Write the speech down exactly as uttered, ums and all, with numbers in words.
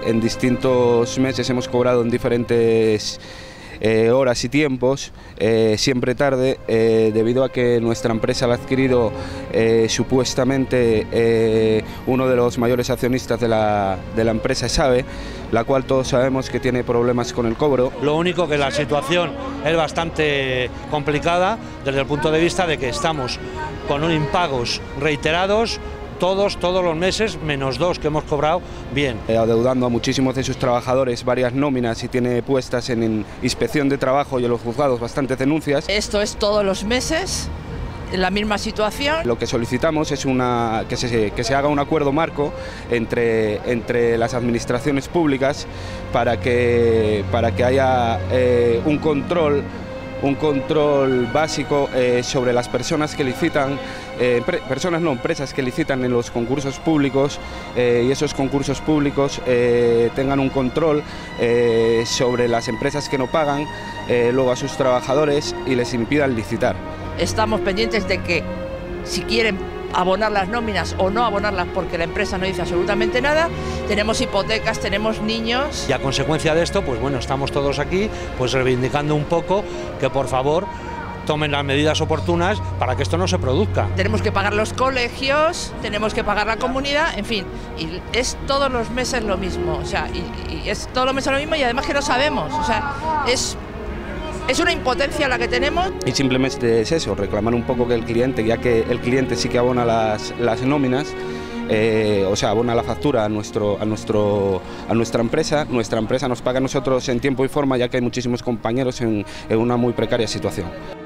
en distintos meses hemos cobrado en diferentes Eh, horas y tiempos, eh, siempre tarde, eh, debido a que nuestra empresa la ha adquirido eh, supuestamente eh, uno de los mayores accionistas de la, de la empresa, SABE, la cual todos sabemos que tiene problemas con el cobro. Lo único que la situación es bastante complicada desde el punto de vista de que estamos con un impagos reiterados, todos, todos los meses, menos dos que hemos cobrado bien. Eh, adeudando a muchísimos de sus trabajadores varias nóminas y tiene puestas en, en inspección de trabajo y en los juzgados bastantes denuncias. Esto es todos los meses, la misma situación. Lo que solicitamos es una, que, se, que se haga un acuerdo marco entre, entre las administraciones públicas para que, para que haya eh, un control un control básico eh, sobre las personas que licitan, eh, personas no, empresas que licitan en los concursos públicos eh, y esos concursos públicos eh, tengan un control eh, sobre las empresas que no pagan eh, luego a sus trabajadores y les impidan licitar. Estamos pendientes de que si quieren abonar las nóminas o no abonarlas porque la empresa no dice absolutamente nada, tenemos hipotecas, tenemos niños. Y a consecuencia de esto, pues bueno, estamos todos aquí pues reivindicando un poco que por favor tomen las medidas oportunas para que esto no se produzca. Tenemos que pagar los colegios, tenemos que pagar la comunidad, en fin, y es todos los meses lo mismo, o sea, y, y es todos los meses lo mismo y además que no sabemos, o sea, es... Es una impotencia la que tenemos. Y simplemente es eso, reclamar un poco que el cliente, ya que el cliente sí que abona las, las nóminas, eh, o sea, abona la factura a, nuestro, a, nuestro, a nuestra empresa, nuestra empresa nos paga a nosotros en tiempo y forma, ya que hay muchísimos compañeros en, en una muy precaria situación.